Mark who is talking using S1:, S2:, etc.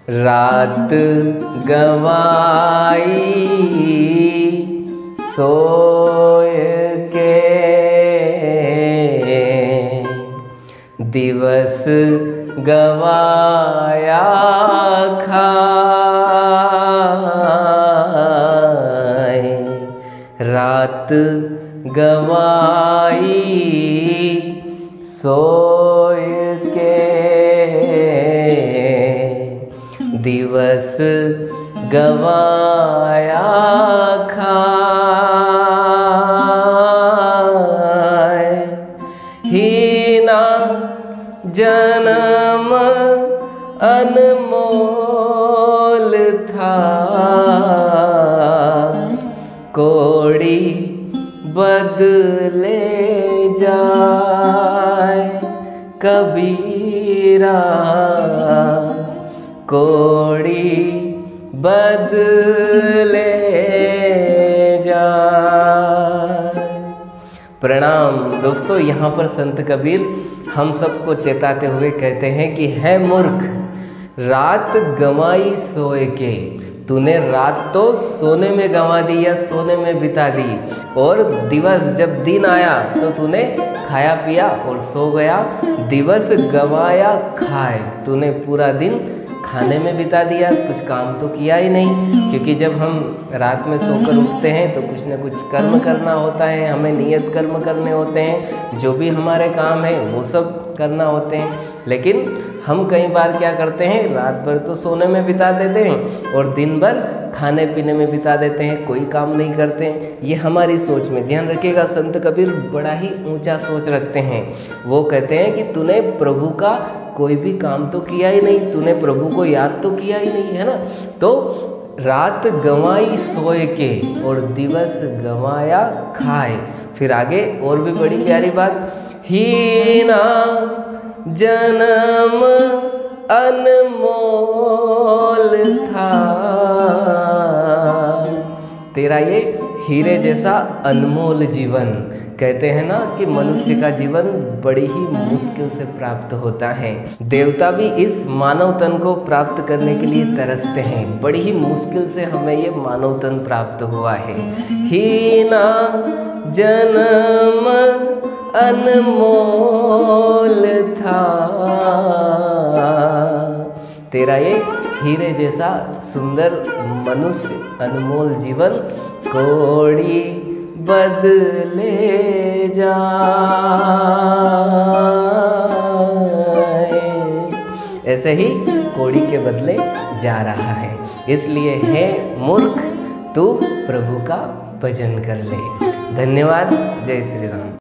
S1: रात गवाई सोए के, दिवस गवाया खाए। रात गवाई सोए के, दिवस गवाया खाए। हीना जन्म अनमोल था, कोड़ी बदले जाए कबीरा, कोड़ी बदले जाए। प्रणाम दोस्तों, यहाँ पर संत कबीर हम सबको चेताते हुए कहते हैं कि है मूर्ख, रात गंवाई सोए के। तूने रात तो सोने में गंवा दी या सोने में बिता दी, और दिवस जब दिन आया तो तूने खाया पिया और सो गया। दिवस गंवाया खाए, तूने पूरा दिन खाने में बिता दिया, कुछ काम तो किया ही नहीं। क्योंकि जब हम रात में सोकर उठते हैं तो कुछ न कुछ कर्म करना होता है, हमें नियत कर्म करने होते हैं, जो भी हमारे काम है वो सब करना होते हैं। लेकिन हम कई बार क्या करते हैं, रात भर तो सोने में बिता देते हैं और दिन भर खाने पीने में बिता देते हैं, कोई काम नहीं करते हैं। ये हमारी सोच में ध्यान रखिएगा, संत कबीर बड़ा ही ऊंचा सोच रखते हैं। वो कहते हैं कि तूने प्रभु का कोई भी काम तो किया ही नहीं, तूने प्रभु को याद तो किया ही नहीं, है ना। तो रात गंवाई सोए के और दिवस गंवाया खाए। फिर आगे और भी बड़ी प्यारी बात, हीना जन्म अनमोल था, तेरा ये हीरे जैसा अनमोल जीवन। कहते हैं ना कि मनुष्य का जीवन बड़ी ही मुश्किल से प्राप्त होता है। देवता भी इस मानव तन को प्राप्त करने के लिए तरसते हैं, बड़ी ही मुश्किल से हमें ये मानव तन प्राप्त हुआ है। हीना जन्म अनमोल था, तेरा ये हीरे जैसा सुंदर मनुष्य अनमोल जीवन कोड़ी बदले जाए। ऐसे ही कोड़ी के बदले जा रहा है। इसलिए है मूर्ख, तू प्रभु का भजन कर ले। धन्यवाद। जय श्री राम।